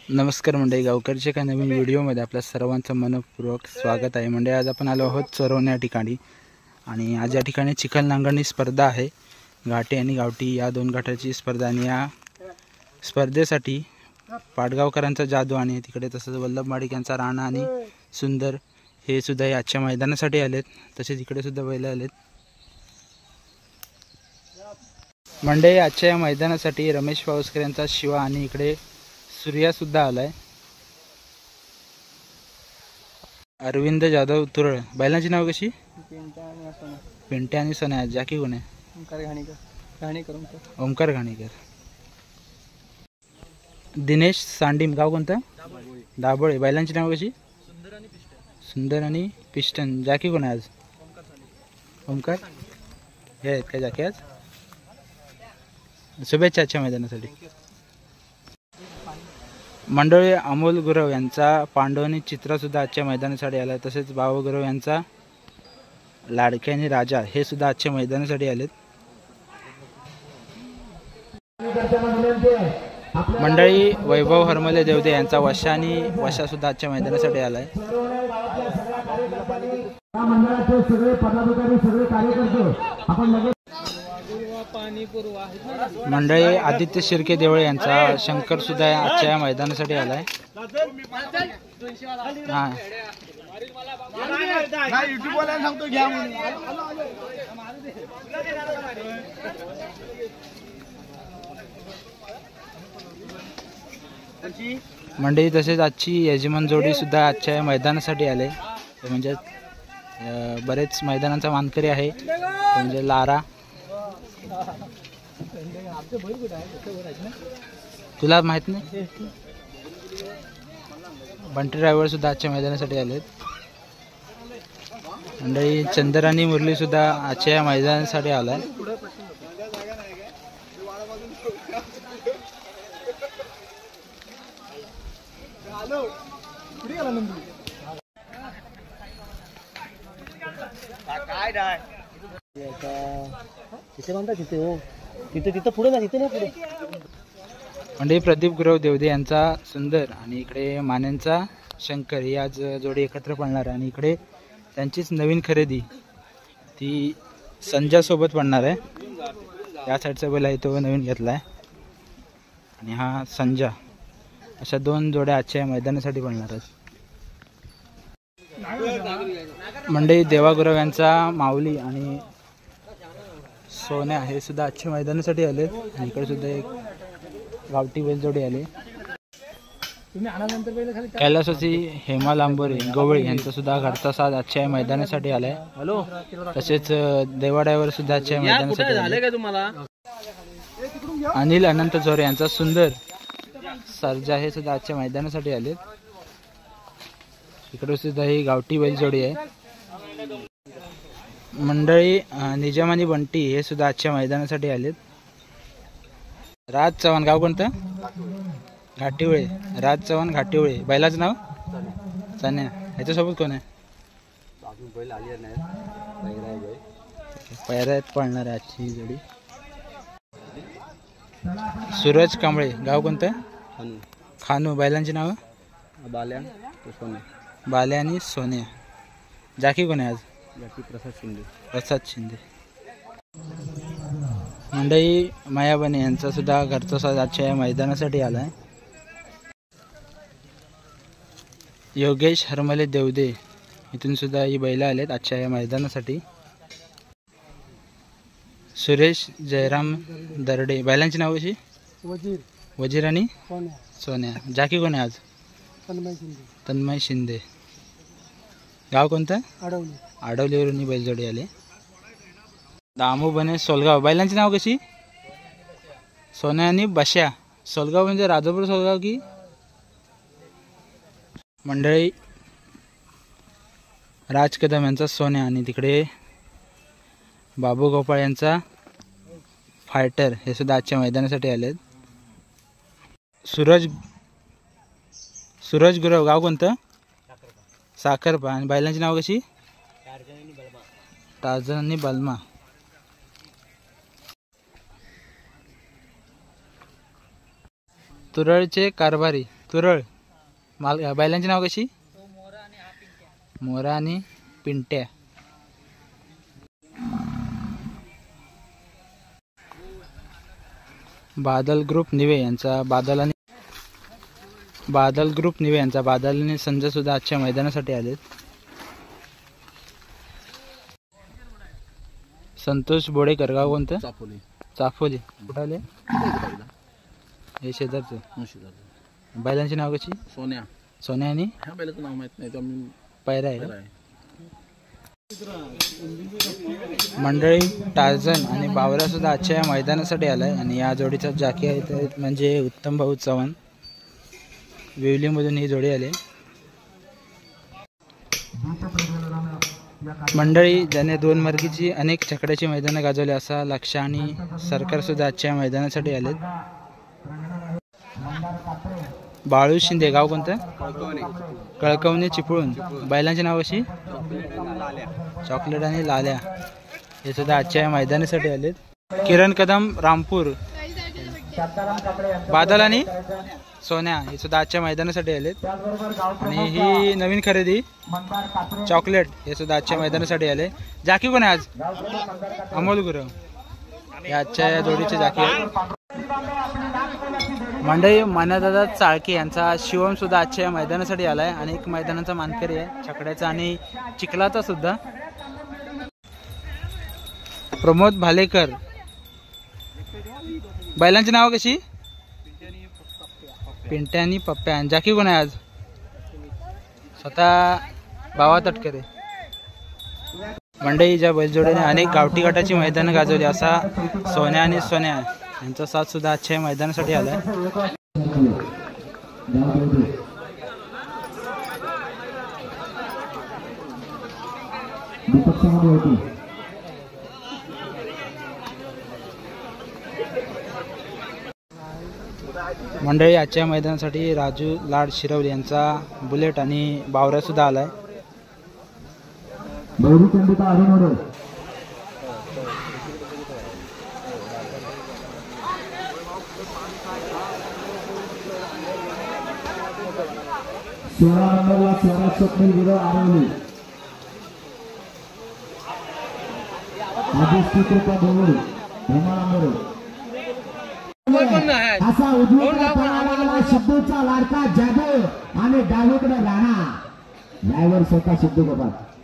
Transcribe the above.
नमस्कार मंडळी, गावकरच्या एका नवीन व्हिडिओमध्ये आपल्या सर्वांचं मनपूर्वक स्वागत आहे। मंडळी, आज आपण आलो आहोत चरवणे या ठिकाणी आणि आज या ठिकाणी चिखल नांगरणी स्पर्धा आहे। घाटे आणि गावठी या दोन गटाची स्पर्धा आणि या स्पर्धेसाठी पाडगावकरांचा जादू आणि तिकडे तसंच वल्लभ माडिक यांचा राणा आणि सुंदर हे सुद्धा आजच्या मैदानासाठी आलेत। तसेच इकडे सुद्धा बैल आलेत। मंडळी, आजच्या या मैदानासाठी रमेश पावसकर यांचा शिवा आणि इकडे सूर्या सुद्धा आलाय। अरविंद जाधव तुरळ। बैलांची नाव कशी? पिंट्या आणि सोन्या। जाकी कोण आहे? ओमकार घाणेकर। दिनेश सांडीम। गाव कोणतं? दाभोळे। बैलांची नाव कशी? सुंदर आणि पिस्टन। जाकी कोण आहे आज? ओमकार हे आहेत का जाकी आज? शुभेच्छा आजच्या मैदानासाठी। मंडळी, अमोल गुरव यांचा पांडवनी चित्रा सुद्धा आजच्या मैदानासाठी आला। तसेच बाबू गुरव यांचा लाडक्यानी राजा हे सुद्धा आजच्या मैदानासाठी आलेत। मंडळी, वैभव हरमले देवदे यांचा वशा आणि वशा सुद्धा आजच्या मैदानासाठी आलाय। मंडळी, आदित्य शिर्के देवळे यांचा शंकर सुद्धा आजच्या या मैदानासाठी आलाय। मंडळी, तसेच आजची यजमान जोडी सुद्धा आजच्या या मैदानासाठी आले। म्हणजे बरेच मैदानाचा मानकरी आहे, म्हणजे लारा। तुला माहित नाही? बंटी ड्रायव्हर सुद्धा आजच्या मैदानासाठी आलेत। मंडळी, चंदर आणि मुरली सुद्धा आजच्या या मैदानासाठी आलाय। म्हणजे प्रदीप गुरव देवदे यांचा सुंदर आणि इकडे मान्यांचा शंकर ही आज जोडी एकत्र पडणार आहे। आणि इकडे त्यांचीच नवीन खरेदी ती संजा सोबत पडणार आहे। या साईडचा बैल आहे तो नवीन घेतलाय आणि हा संजा। अशा दोन जोड्या आजच्या मैदानासाठी पडणार आहेत। मंडळी, देवा गुरव यांचा माऊली आणि सोन्या हे सुद्धा आजच्या मैदानासाठी आले। आणि इकडे सुद्धा एक गावठी बैल जोडी आले। कैलासाची हेमा लांबोरे गवळी यांचा सुद्धा घरचा साथ आजच्या मैदानासाठी आलाय। तसेच देवा ड्रायव्हर सुद्धा आजच्या मैदानासाठी आले। अनिल अनंत जोरे यांचा सुंदर सर्जा हे सुद्धा आजच्या मैदानासाठी आले। इकडे सुद्धा ही गावठी बैल जोडी आहे। मंडळी, निजाम आणि बंटी हे सुद्धा आजच्या मैदानासाठी आलेत। राज चव्हाण। गाव कोणतं? घाटिवळे। राज चव्हाण घाटिवळे। बैलाचं नाव? चन्या। ह्याच्यासोबत कोण आहे? पैऱ्यात पळणार आहे आजची जोडी। सूरज कांबळे। गाव कोणतं? खानू। बैलांची नाव? बाल्या आणि सोन्या। जाकी कोण आहे आज? प्रसाद शिंदे। मंडळी, मायाबने यांचा सुद्धा घरचा साथ आजच्या या मैदानासाठी आलाय। योगेश हरमले देवदे इथून सुद्धा ही बैल आलेत आजच्या या मैदानासाठी। सुरेश जयराम दरडे। बैलांची नाव कशी? वजीर आणि सोन्या। जाकी कोण आहे आज? तन्मय शिंदे। गाव कोणतं? आडवलीवरून ही बैलजोडी आले। दामू बने सोलगाव। बैलांची नाव कशी? सोन्या आणि बश्या। सोलगाव म्हणजे राजापूर सोलगाव की? मंडळी, राज कदम यांचा सोन्या आणि तिकडे बाबू गोपाळ यांचा फायटर हे सुद्धा आजच्या मैदानासाठी आलेत। सूरज गुरव। गाव कोणतं? साखरपा। आणि बैलांची नाव कशी? टार्झन आणि बलमा। तुरळचे कारभारी तुरळ बैलांची नाव कशी? मोरा आणि पिंट्या. बादल ग्रुप निवे यांचा बादल आणि संजय सुद्धा आजच्या मैदानासाठी आलेत. संतोष बोडेकर, गाव कोणतं? चाफोली. कुठं आले? हे शेजारचं. बैलांची नाव कशी? सोन्या आणि बैलाचं नाव माहित नाही, पैरा आहे. मंडळी टार्झन आणि बावरा सुद्धा आजच्या या मैदानासाठी आलाय आणि या जोडीचा जाकी आहे म्हणजे उत्तम भाऊ चव्हाण. वेवलीमधून ही जोडी आली. मंडळी ज्याने 2 मार्गीची अनेक छकड्याची मैदानं गाजवली असा लक्ष आणि सरकार सुद्धा आजच्या मैदानासाठी आलेत. बाळू शिंदे, गाव कोणतं? कळकवणे चिपळूण. बैलांची नाव अशी? चॉकलेट आणि लाल्या. हे सुद्धा आजच्या मैदानासाठी आलेत. किरण कदम, रामपूर. बादल आणि सोन्या हे सुद्धा आजच्या मैदानासाठी आलेत. आणि ही नवीन खरेदी चॉकलेट हे सुद्धा आजच्या मैदानासाठी आले. जाकी कोण आहे आज? अमोल गुरव. या आजच्या या जोडीचे जाकी आहेत. मंडळी मान्यदादा चाळके यांचा शिवम सुद्धा आजच्या मैदानासाठी आलाय. अनेक मैदानाचा मानकरी आहे छकड्याचा आणि चिखलाचा सुद्धा. प्रमोद भालेकर. बैलांची नाव कशी? पिंट्या आणि पप्प्या. जाकी कोण आहे आज? स्वतः बावा तटकरे. मंडळी ज्या बैलजोडीने अनेक गावठी गटाची मैदानं गाजवली असा सोन्या आणि सोन्या यांचा साथ सुद्धा आजच्या मैदानासाठी आलाय. मंडळी आजच्या मैदानासाठी राजू लाड शिरवली यांचा बुलेट आणि बावरा सुद्धा आलाय. स्वप्नील विरोध आरवली. असा उजवीकडे सिद्धूचा लाडका जादू आणि डावीकडे राणा. ड्रायव्हर स्वतः सिद्धू बाबा.